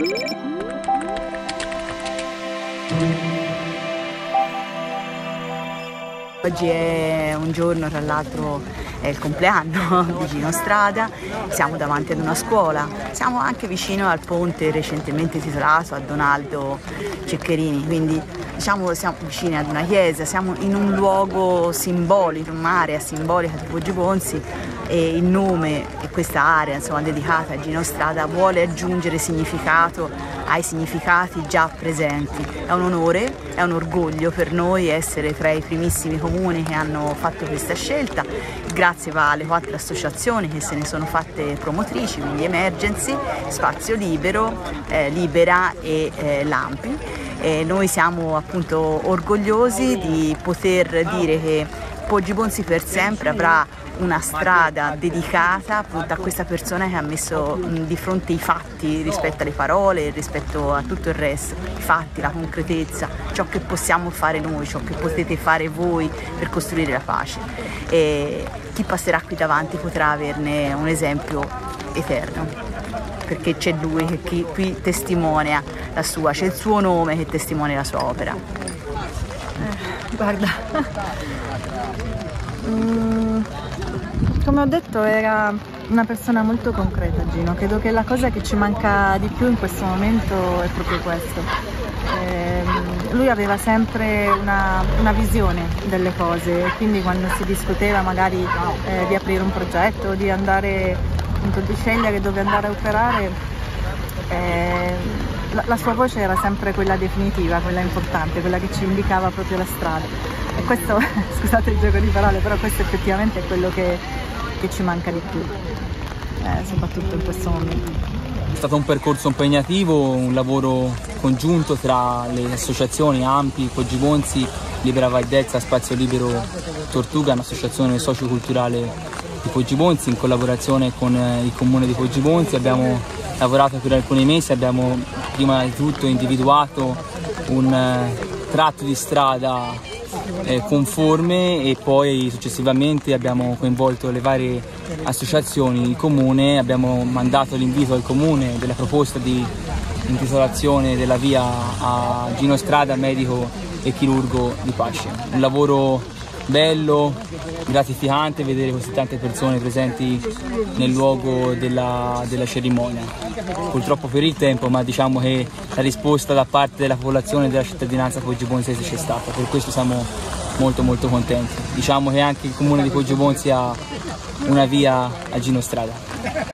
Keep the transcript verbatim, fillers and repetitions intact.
Oggi è un giorno, tra l'altro è il compleanno di Gino Strada, siamo davanti ad una scuola, siamo anche vicino al ponte recentemente titolato a Donaldo Ceccherini, quindi diciamo siamo vicini ad una chiesa, siamo in un luogo simbolico, un'area simbolica di Poggibonsi, e il nome e questa area insomma dedicata a Gino Strada vuole aggiungere significato ai significati già presenti. È un onore, è un orgoglio per noi essere tra i primissimi comuni che hanno fatto questa scelta. Grazie va alle quattro associazioni che se ne sono fatte promotrici, quindi Emergency, Spazio Libero, eh, Libera e eh, Lampi. E noi siamo appunto orgogliosi di poter dire che Poggibonsi per sempre avrà una strada dedicata appunto a questa persona che ha messo mh, di fronte i fatti rispetto alle parole, rispetto a tutto il resto, i fatti, la concretezza, ciò che possiamo fare noi, ciò che potete fare voi per costruire la pace. E chi passerà qui davanti potrà averne un esempio eterno, perché c'è lui che qui, qui testimonia la sua, c'è il suo nome che testimonia la sua opera. Eh, guarda, mm, come ho detto era una persona molto concreta, Gino. Credo che la cosa che ci manca di più in questo momento è proprio questo. Eh, lui aveva sempre una, una visione delle cose, quindi quando si discuteva magari eh, di aprire un progetto, di andare appunto, di scegliere dove andare a operare, eh, la, la sua voce era sempre quella definitiva, quella importante, quella che ci indicava proprio la strada. E questo, scusate il gioco di parole, però questo effettivamente è quello che, che ci manca di più, eh, soprattutto in questo momento. È stato un percorso impegnativo, un lavoro congiunto tra le associazioni Ampi, Poggibonsi, Libera Val d'Ezza, Spazio Libero Tortuga, un'associazione socioculturale di Poggibonsi in collaborazione con il comune di Poggibonsi. Abbiamo lavorato per alcuni mesi, abbiamo prima di tutto individuato un tratto di strada eh, conforme e poi successivamente abbiamo coinvolto le varie associazioni, il comune, abbiamo mandato l'invito al comune della proposta di intitolazione della via a Gino Strada, medico e chirurgo di Pasce. Un lavoro bello, gratificante vedere così tante persone presenti nel luogo della, della cerimonia. Purtroppo per il tempo, ma diciamo che la risposta da parte della popolazione e della cittadinanza poggibonsese c'è stata, per questo siamo molto molto contenti. Diciamo che anche il comune di Poggibonsi ha una via a Gino Strada.